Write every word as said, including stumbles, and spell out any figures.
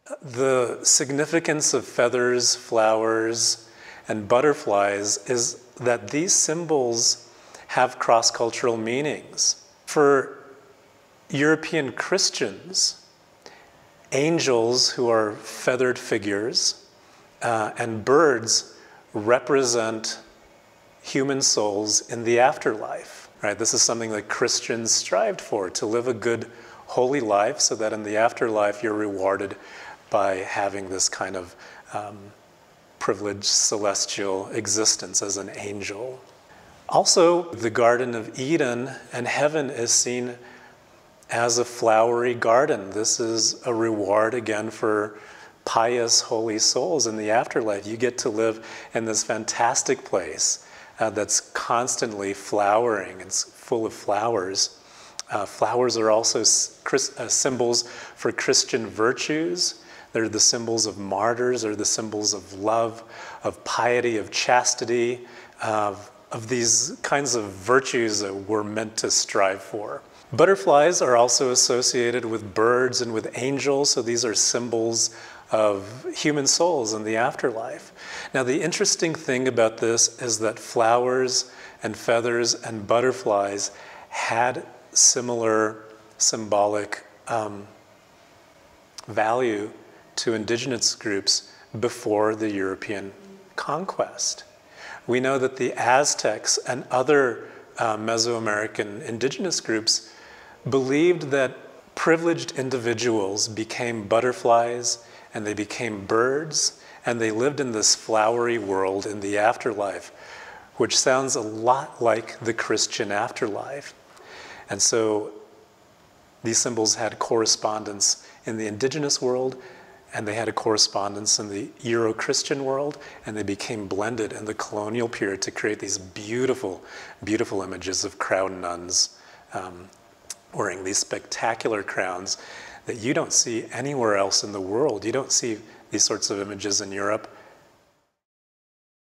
The significance of feathers, flowers, and butterflies is that these symbols have cross-cultural meanings. For European Christians, angels, who are feathered figures, uh, and birds represent human souls in the afterlife. Right? This is something that Christians strived for, to live a good, holy life so that in the afterlife you're rewarded by having this kind of um, privileged celestial existence as an angel. Also, the Garden of Eden and heaven is seen as a flowery garden. This is a reward, again, for pious, holy souls in the afterlife. You get to live in this fantastic place uh, that's constantly flowering. It's full of flowers. Uh, flowers are also Chris, uh, symbols for Christian virtues. They're the symbols of martyrs, they're the symbols of love, of piety, of chastity, of, of these kinds of virtues that we're meant to strive for. Butterflies are also associated with birds and with angels, so these are symbols of human souls in the afterlife. Now, the interesting thing about this is that flowers and feathers and butterflies had similar symbolic um, value to indigenous groups before the European conquest. We know that the Aztecs and other uh, Mesoamerican indigenous groups believed that privileged individuals became butterflies and they became birds and they lived in this flowery world in the afterlife, which sounds a lot like the Christian afterlife. And so these symbols had correspondence in the indigenous world, and they had a correspondence in the Euro-Christian world, and they became blended in the colonial period to create these beautiful, beautiful images of crowned nuns um, wearing these spectacular crowns that you don't see anywhere else in the world. You don't see these sorts of images in Europe